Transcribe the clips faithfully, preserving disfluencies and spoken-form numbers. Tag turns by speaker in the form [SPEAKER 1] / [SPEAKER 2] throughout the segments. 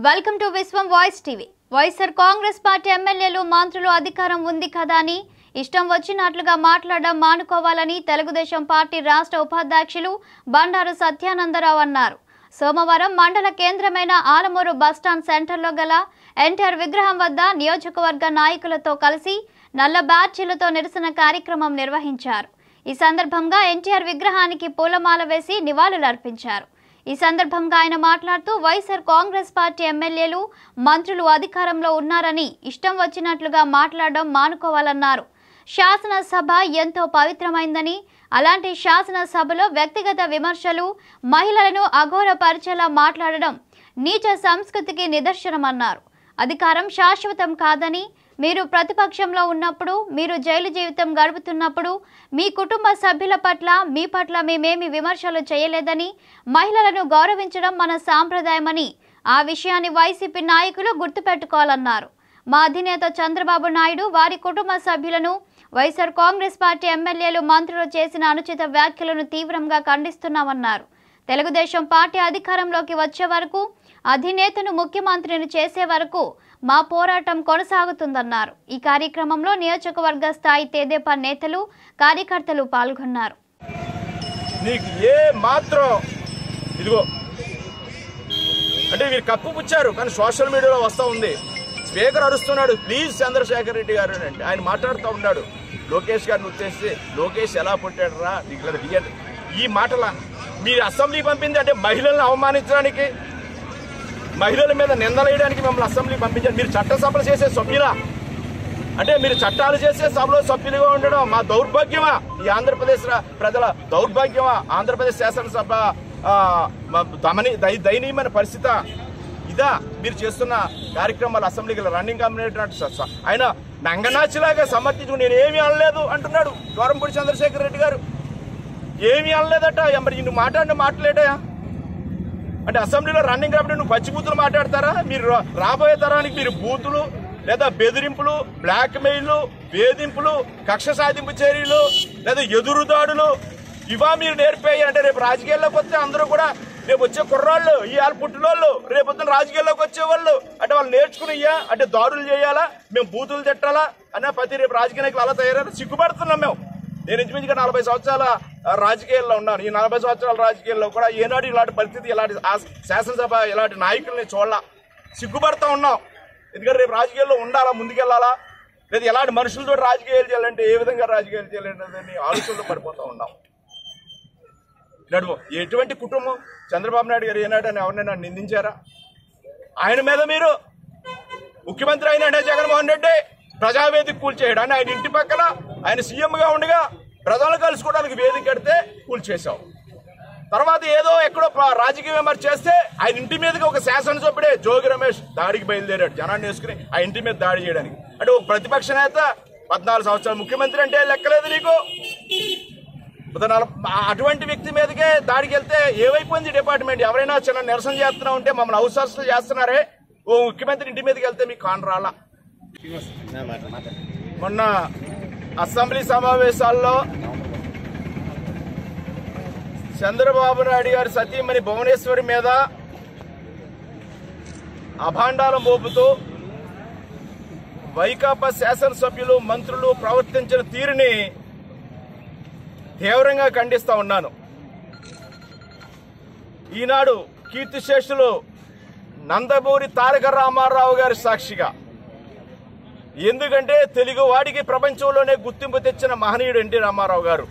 [SPEAKER 1] Welcome to Vishwam voice TV. YSR Congress party ఎమ్మెల్యేలు మంత్రులు అధికారం ఉంది కదా అని ఇష్టం వచ్చినట్లుగా మాట్లాడడం మానుకోవాలని తెలుగుదేశం పార్టీ రాష్ట్ర ఉపాధ్యక్షులు బండారు సత్యానందరావు అన్నారు. సోమవారం మండల కేంద్రమైన ఆలమూరు బస్టాండ్ సెంటర్లో గల ఎన్టీఆర్ విగ్రహం వద్ద నియోజకవర్గ నాయకులతో కలిసి నల్ల బ్యాడ్జీలతో నిరసన కార్యక్రమం నిర్వహించారు. ఈ సందర్భంగా ఎన్టీఆర్ విగ్రహానికి పూలమాల వేసి నివాళులర్పించారు. ఈ సందర్భంగా ఆయన మాట్లాడుతూ వైఎస్ఆర్ కాంగ్రెస్ పార్టీ ఎమ్మెల్యేలు మంత్రులు అధికారంలో ఉన్నారని ఇష్టం వచ్చినట్లుగా మాట్లాడడం మానుకోవాలన్నారు. శాసనసభ ఎంతో పవిత్రమైందని, అలాంటి శాసనసభలో వ్యక్తిగత విమర్శలు, మహిళలను అఘోరపరిచేలా మాట్లాడడం నీచ సంస్కృతికి నిదర్శనమన్నారు. అధికారం శాశ్వతం కాదని, మీరు ప్రతిపక్షంలో ఉన్నప్పుడు, మీరు జైలు జీవితం గడుపుతున్నప్పుడు మీ కుటుంబ సభ్యుల పట్ల, మీ పట్ల మేమేమి విమర్శలు చేయలేదని, మహిళలను గౌరవించడం మన సాంప్రదాయమని, ఆ విషయాన్ని వైసీపీ నాయకులు గుర్తుపెట్టుకోవాలన్నారు. మా అధినేత చంద్రబాబు నాయుడు, వారి కుటుంబ సభ్యులను వైఎస్ఆర్ కాంగ్రెస్ పార్టీ ఎమ్మెల్యేలు మంత్రులు చేసిన అనుచిత వ్యాఖ్యలను తీవ్రంగా ఖండిస్తున్నామన్నారు. తెలుగుదేశం పార్టీ అధికారంలోకి వచ్చే వరకు, అధినేతను ముఖ్యమంత్రిని చేసే వరకు మా పోరాటం కొనసాగుతుందన్నారు. ఈ కార్యక్రమంలో నియోజకవర్గ స్థాయి తెదేపా నేతలు, కార్యకర్తలు పాల్గొన్నారు.
[SPEAKER 2] నీకు ఏ మాత్రం ఇదిగో అంటే వీరు కప్పు పుచ్చారు, కానీ సోషల్ మీడియాలో వస్తూ ఉంది. స్పీకర్ అరుస్తున్నాడు, ప్లీజ్ చంద్రశేఖర్ రెడ్డి గారు అంటే ఆయన మాట్లాడుతూ ఉన్నాడు. లోకేష్ గారిని ఉద్దేశిస్తే లోకేష్ ఎలా పుట్టాడు రా నీకు ఈ మాటల మీరు అసెంబ్లీ పంపింది అంటే మహిళలను అవమానించడానికి, మహిళల మీద నిందలేయడానికి మిమ్మల్ని అసెంబ్లీ పంపించారు. మీరు చట్టసభలు చేసే సభ్యులా అంటే మీరు చట్టాలు చేసే సభలో సభ్యులుగా ఉండడం మా దౌర్భాగ్యమా? ఈ ఆంధ్రప్రదేశ్ ప్రజల దౌర్భాగ్యమా? ఆంధ్రప్రదేశ్ శాసనసభ దమని దయనీయమైన పరిస్థితి ఇదా? మీరు చేస్తున్న కార్యక్రమాలు అసెంబ్లీకి రన్నింగ్ కమిటీ ఆయన నంగనాచిలాగా సమర్థించుకుని నేను ఏమీ అనలేదు అంటున్నాడు ద్వారంపూడి చంద్రశేఖర్ రెడ్డి గారు. ఏమీ అనలేదట. మరి నువ్వు మాట్లాడిన మాట్లాడయా అంటే అసెంబ్లీలో రన్నింగ్ కాబట్టి నువ్వు పచ్చి బూతులు మాట్లాడతారా? మీరు రాబోయే తరానికి మీరు బూతులు లేదా బెదిరింపులు, బ్లాక్ మెయిల్, వేధింపులు, కక్ష సాధింపు చర్యలు లేదా ఎదురుదాడులు ఇవా మీరు నేర్పేయి అంటే రేపు రాజకీయాల్లోకి వస్తే అందరూ కూడా రేపు వచ్చే కుర్రాళ్ళు, ఇవాళ పుట్టినోళ్ళు రేపు పొద్దున రాజకీయాల్లోకి వచ్చేవాళ్ళు అంటే వాళ్ళు నేర్చుకునియ్యా అంటే దాడులు చేయాలా, మేము బూతులు తిట్టాలా అన్న ప్రతి రేపు రాజకీయ నాయకులు అలా తయారైనా సిగ్గుపడుతున్నాం మేము. నేను ఇంచుమించుగా నలభై సంవత్సరాల రాజకీయాల్లో ఉన్నాను. ఈ నలభై సంవత్సరాల రాజకీయాల్లో కూడా ఏనాడు ఇలాంటి పరిస్థితి, ఇలాంటి శాసనసభ ఇలాంటి నాయకుల్ని చూడాల సిగ్గుపడుతూ ఉన్నాం. ఎందుకంటే రేపు రాజకీయాల్లో ఉండాలా, ముందుకెళ్లాలా, లేదా ఎలాంటి మనుషులతో రాజకీయాలు చేయాలంటే ఏ విధంగా రాజకీయాలు చేయాలంటే ఆలోచనలో పడిపోతూ ఉన్నాం. నడుము ఎటువంటి కుటుంబం? చంద్రబాబు నాయుడు గారు ఏనాడని ఎవరినైనా నిందించారా? ఆయన మీద మీరు ముఖ్యమంత్రి అయినా జగన్మోహన్ రెడ్డి ప్రజావేదిక కూల్చేయడాన్ని ఆయన ఇంటి పక్కన ఆయన సీఎంగా ఉండగా ప్రజలు కలుసుకోవడానికి వేదిక కడితే కూల్చేశాం. తర్వాత ఏదో ఎక్కడో రాజకీయ విమర్శ చేస్తే ఆయన ఇంటి మీదకి ఒక శాసనసభ్యుడే జోగి రమేష్ దాడికి బయలుదేరాడు జనాన్ని వేసుకుని ఆ ఇంటి మీద దాడి చేయడానికి. అంటే ఒక ప్రతిపక్ష నేత పద్నాలుగు సంవత్సరాలు ముఖ్యమంత్రి అంటే లెక్కలేదు నీకు. అటువంటి వ్యక్తి మీదకే దాడికి వెళ్తే ఏమైపోయింది డిపార్ట్మెంట్? ఎవరైనా చిన్న నిరసన చేస్తున్నా ఉంటే మమ్మల్ని అవసరం చేస్తున్నారే, ఓ ముఖ్యమంత్రి ఇంటి మీదకి వెళ్తే మీకు కానరాలా? మొన్న అసెంబ్లీ సమావేశాల్లో చంద్రబాబు నాయుడు గారి సతీమణి భువనేశ్వరి మీద అభాండాలం మోపుతూ వైకాపా శాసనసభ్యులు, మంత్రులు ప్రవర్తించిన తీరుని తీవ్రంగా ఖండిస్తా ఉన్నాను. ఈనాడు కీర్తిశేషులు నందమూరి తారక రామారావు గారి సాక్షిగా, ఎందుకంటే తెలుగు వాడికి ప్రపంచంలోనే గుర్తింపు తెచ్చిన మహనీయుడు ఎన్టీ రామారావు గారు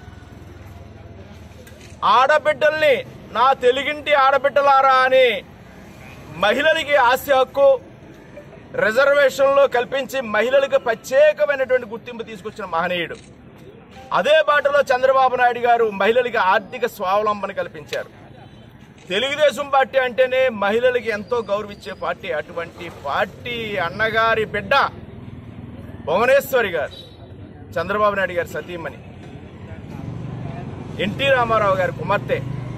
[SPEAKER 2] ఆడబిడ్డల్ని నా తెలుగింటి ఆడబిడ్డలారా అని మహిళలకి ఆస్తి హక్కు రిజర్వేషన్లో కల్పించి మహిళలకు ప్రత్యేకమైనటువంటి గుర్తింపు తీసుకొచ్చిన మహనీయుడు. అదే బాటలో చంద్రబాబు నాయుడు గారు మహిళలకి ఆర్థిక స్వావలంబన కల్పించారు. తెలుగుదేశం పార్టీ అంటేనే మహిళలకి ఎంతో గౌరవించే పార్టీ. అటువంటి పార్టీ అన్నగారి బిడ్డ భువనేశ్వరి గారు, చంద్రబాబు నాయుడు గారి సతీమణి, ఎన్టీ రామారావు గారి కుమార్తె.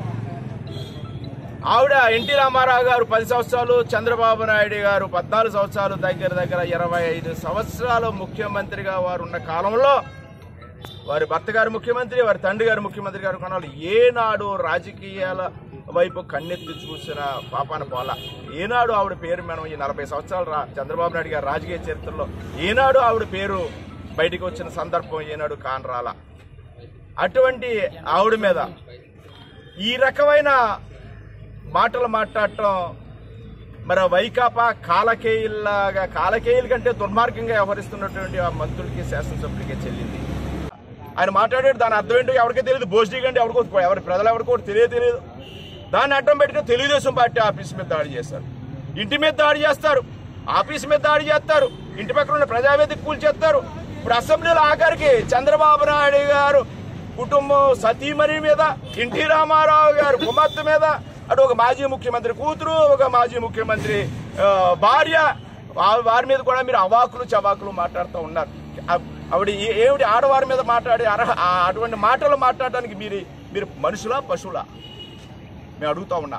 [SPEAKER 2] ఆవిడ ఎన్టీ రామారావు గారు పది సంవత్సరాలు, చంద్రబాబు నాయుడు గారు పద్నాలుగు సంవత్సరాలు, దగ్గర దగ్గర ఇరవై ఐదు సంవత్సరాలు ముఖ్యమంత్రిగా వారు ఉన్న కాలంలో వారి భర్త గారు ముఖ్యమంత్రి, వారి తండ్రి గారు ముఖ్యమంత్రి గారు కొనాలి. ఏనాడు రాజకీయాల వైపు కన్నెత్తి చూసిన పాపాన పోల. ఏనాడు ఆవిడ పేరు మనం ఈ నలభై సంవత్సరాలు రా చంద్రబాబు నాయుడు గారి రాజకీయ చరిత్రలో ఏనాడు ఆవిడ పేరు బయటకు వచ్చిన సందర్భం ఏనాడు కానరాల. అటువంటి ఆవిడ మీద ఈ రకమైన మాటలు మాట్లాడటం మరి వైకాపా కాలకేయుల్లాగా, కాలకేయుల కంటే దుర్మార్గంగా వ్యవహరిస్తున్నటువంటి ఆ మంత్రులకి శాసనసభ్యులకే చెల్లింది. ఆయన మాట్లాడాడు, దాని అర్థం ఏంటో ఎవరికీ తెలియదు. భోజనీ కంటే ఎవరికో ఎవరి ప్రజలు ఎవరికో తెలియదు తెలియదు దాన్ని అడ్డం పెట్టుకుని తెలుగుదేశం పార్టీ ఆఫీస్ మీద దాడి చేస్తారు, ఇంటి మీద దాడి చేస్తారు, ఆఫీస్ మీద దాడి చేస్తారు, ఇంటి పక్కన ఉన్న ప్రజావేదిక కూల్చేస్తారు. ఇప్పుడు అసెంబ్లీలో ఆఖరికి చంద్రబాబు నాయుడు గారు కుటుంబం సతీమణి మీద, ఎన్టీ రామారావు గారు కుమార్తె మీద, అటు ఒక మాజీ ముఖ్యమంత్రి కూతురు, ఒక మాజీ ముఖ్యమంత్రి భార్య, వారి మీద కూడా మీరు అవాకులు చవాకులు మాట్లాడుతూ ఉన్నారు. ఆవిడ ఏమిటి ఆడవారి మీద మాట్లాడి అర్హ అటువంటి మాటలు మాట్లాడడానికి మీరు మీరు మనుషులా పశువులా మేము అడుగుతా ఉన్నా.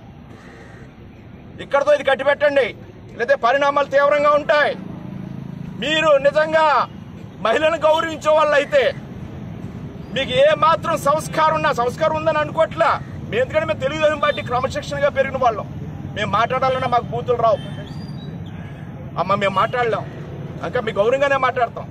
[SPEAKER 2] ఇక్కడతో ఇది కట్టిపెట్టండి, లేదా పరిణామాలు తీవ్రంగా ఉంటాయి. మీరు నిజంగా మహిళలను గౌరవించే వాళ్ళు అయితే మీకు ఏ మాత్రం సంస్కారం ఉన్నా, సంస్కారం ఉందని అనుకోవట్లా మేము, ఎందుకంటే మేము తెలుగుదేశం పార్టీ క్రమశిక్షణగా పెరిగిన వాళ్ళం. మేము మాట్లాడాలన్నా మాకు బూతులు రావు అమ్మ, మేము మాట్లాడలేం, ఇంకా మీ గౌరవంగానే మాట్లాడతాం.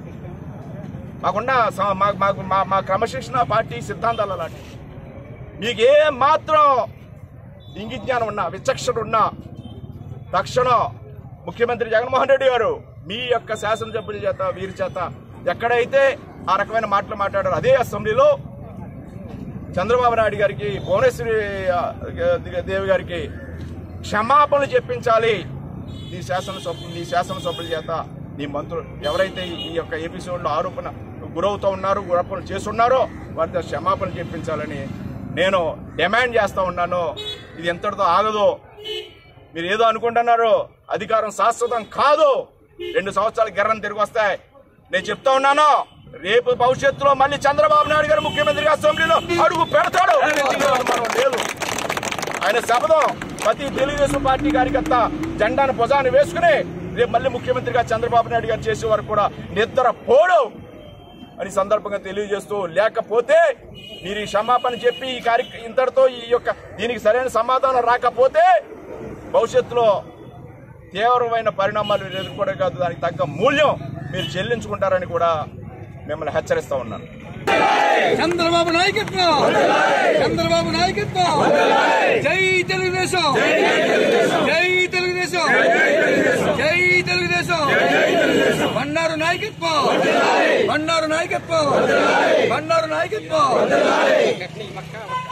[SPEAKER 2] మాకున్న మాకు మా క్రమశిక్షణ పార్టీ సిద్ధాంతాలు అలాంటివి. మీకు ఏ మాత్రం ఇంగిజ్ఞానం ఉన్నా, విచక్షణ ఉన్నా తక్షణం ముఖ్యమంత్రి జగన్మోహన్ రెడ్డి గారు మీ యొక్క శాసనసభ్యుల చేత వీరి చేత ఎక్కడైతే ఆ రకమైన మాటలు మాట్లాడారు అదే అసెంబ్లీలో చంద్రబాబు నాయుడు గారికి, భువనేశ్వరి దేవి గారికి క్షమాపణలు చెప్పించాలి. నీ శాసనసభ్యు నీ శాసనసభ్యుల చేత నీ మంత్రులు ఎవరైతే ఈ యొక్క ఎపిసోడ్లో ఆరోపణ గురవుతూ ఉన్నారో, ఆరోపణలు చేస్తున్నారో వారితో క్షమాపణలు చెప్పించాలని నేను డిమాండ్ చేస్తూ ఉన్నాను. ఇది ఎంతటితో ఆగదు. మీరు ఏదో అనుకుంటున్నారు, అధికారం శాశ్వతం కాదు. రెండు సంవత్సరాలు గిర్రని తిరిగి వస్తాయి. నేను చెప్తా ఉన్నాను, రేపు భవిష్యత్తులో మళ్ళీ చంద్రబాబు నాయుడు గారు ముఖ్యమంత్రిగా అసెంబ్లీలో అడుగు పెడతాడు. లేదు, ఆయన శపథం ప్రతి తెలుగుదేశం పార్టీ కార్యకర్త జెండాను భుజాన్ని వేసుకుని రేపు మళ్ళీ ముఖ్యమంత్రిగా చంద్రబాబు నాయుడు గారు చేసే వరకు కూడా నిద్ర పోడు అని సందర్భంగా తెలియజేస్తూ, లేకపోతే మీరు ఈ క్షమాపణ చెప్పి ఈ కార్య ఇంతటితో ఈ యొక్క దీనికి సరైన సమాధానం రాకపోతే భవిష్యత్తులో తీవ్రమైన పరిణామాలు ఎదుర్కోవడం కాదు, దానికి తగ్గ మూల్యం మీరు చెల్లించుకుంటారని కూడా మిమ్మల్ని హెచ్చరిస్తా ఉన్నాను.
[SPEAKER 3] చంద్రబాబు నాయకత్వం, చంద్రబాబు నాయకత్వం, జై తెలుగుదేశం, జై తెలుగుదేశం, జై తెలుగుదేశం, బండారు నాయకత్వం, బండారు నాయకత్వం, బండారు నాయకత్వం.